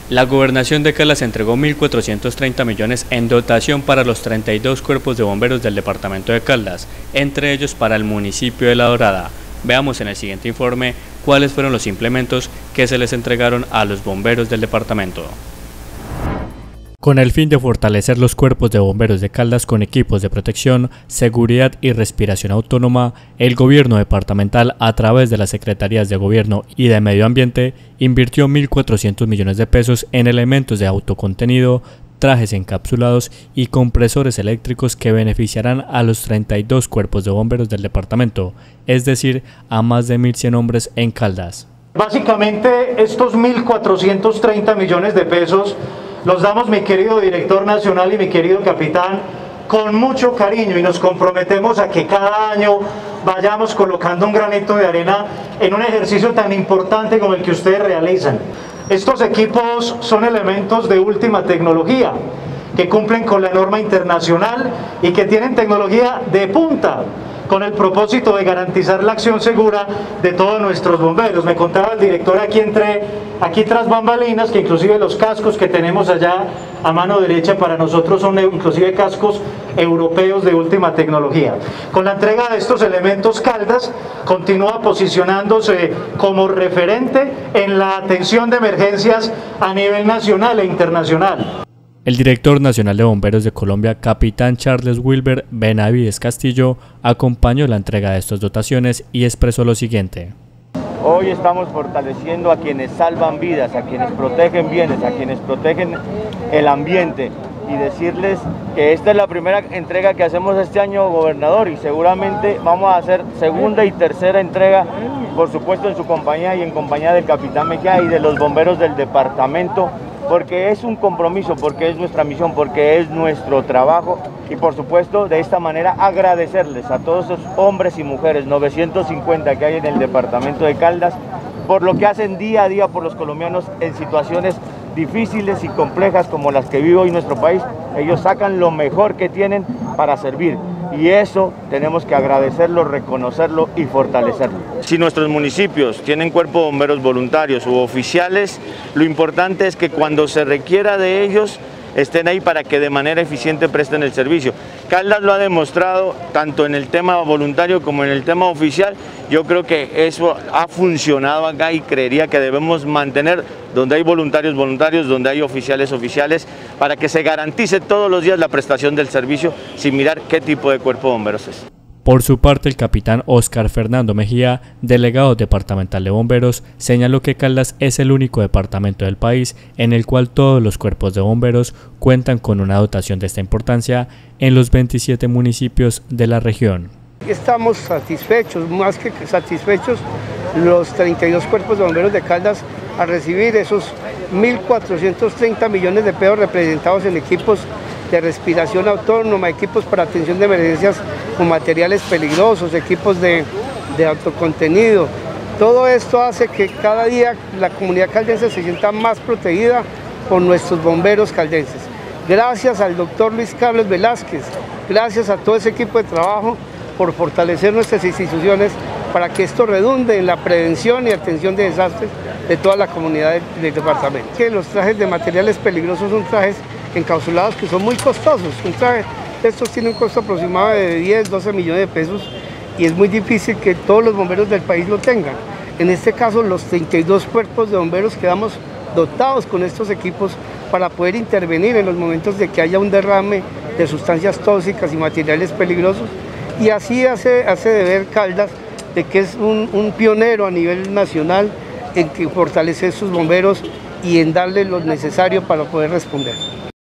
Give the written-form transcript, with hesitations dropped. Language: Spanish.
La Gobernación de Caldas entregó 1.430 millones en dotación para los 32 cuerpos de bomberos del departamento de Caldas, entre ellos para el municipio de La Dorada. Veamos en el siguiente informe cuáles fueron los implementos que se les entregaron a los bomberos del departamento. Con el fin de fortalecer los cuerpos de bomberos de Caldas con equipos de protección, seguridad y respiración autónoma, el gobierno departamental, a través de las Secretarías de Gobierno y de Medio Ambiente, invirtió 1.400 millones de pesos en elementos de autocontenido, trajes encapsulados y compresores eléctricos que beneficiarán a los 32 cuerpos de bomberos del departamento, es decir, a más de 1.100 hombres en Caldas. Básicamente, estos 1.430 millones de pesos los damos, mi querido director nacional y mi querido capitán, con mucho cariño, y nos comprometemos a que cada año vayamos colocando un granito de arena en un ejercicio tan importante como el que ustedes realizan. Estos equipos son elementos de última tecnología, que cumplen con la norma internacional y que tienen tecnología de punta, con el propósito de garantizar la acción segura de todos nuestros bomberos. Me contaba el director aquí tras bambalinas que inclusive los cascos que tenemos allá a mano derecha para nosotros son inclusive cascos europeos de última tecnología. Con la entrega de estos elementos, Caldas continúa posicionándose como referente en la atención de emergencias a nivel nacional e internacional. El director nacional de Bomberos de Colombia, capitán Charles Wilber Benavides Castillo, acompañó la entrega de estas dotaciones y expresó lo siguiente. Hoy estamos fortaleciendo a quienes salvan vidas, a quienes protegen bienes, a quienes protegen el ambiente, y decirles que esta es la primera entrega que hacemos este año, gobernador, y seguramente vamos a hacer segunda y tercera entrega, por supuesto en su compañía y en compañía del capitán Mejía y de los bomberos del departamento, porque es un compromiso, porque es nuestra misión, porque es nuestro trabajo, y por supuesto de esta manera agradecerles a todos esos hombres y mujeres, 950 que hay en el departamento de Caldas, por lo que hacen día a día por los colombianos en situaciones difíciles y complejas como las que vive hoy nuestro país. Ellos sacan lo mejor que tienen para servir, y eso tenemos que agradecerlo, reconocerlo y fortalecerlo. Si nuestros municipios tienen cuerpo de bomberos voluntarios u oficiales, lo importante es que cuando se requiera de ellos estén ahí para que de manera eficiente presten el servicio. Caldas lo ha demostrado tanto en el tema voluntario como en el tema oficial. Yo creo que eso ha funcionado acá y creería que debemos mantener donde hay voluntarios, donde hay oficiales, para que se garantice todos los días la prestación del servicio sin mirar qué tipo de cuerpo de bomberos es. Por su parte, el capitán Óscar Fernando Mejía, delegado departamental de bomberos, señaló que Caldas es el único departamento del país en el cual todos los cuerpos de bomberos cuentan con una dotación de esta importancia en los 27 municipios de la región. Estamos satisfechos, más que satisfechos, los 32 cuerpos de bomberos de Caldas a recibir esos 1.430 millones de pesos representados en equipos de respiración autónoma, equipos para atención de emergencias con materiales peligrosos, equipos de autocontenido. Todo esto hace que cada día la comunidad caldense se sienta más protegida por nuestros bomberos caldenses. Gracias al doctor Luis Carlos Velázquez, gracias a todo ese equipo de trabajo por fortalecer nuestras instituciones para que esto redunde en la prevención y atención de desastres de toda la comunidad del departamento. Que los trajes de materiales peligrosos son trajes encapsulados que son muy costosos. Un traje de estos tiene un costo aproximado de 10, 12 millones de pesos, y es muy difícil que todos los bomberos del país lo tengan. En este caso, los 32 cuerpos de bomberos quedamos dotados con estos equipos para poder intervenir en los momentos de que haya un derrame de sustancias tóxicas y materiales peligrosos, y así hace de ver Caldas de que es un pionero a nivel nacional en que fortalecer sus bomberos y en darle lo necesario para poder responder.